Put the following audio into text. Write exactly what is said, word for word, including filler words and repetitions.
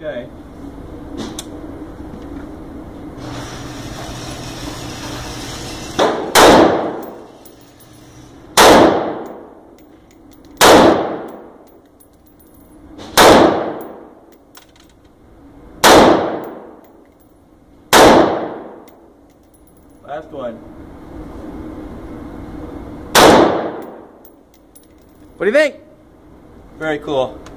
Okay. Last one. What do you think? Very cool.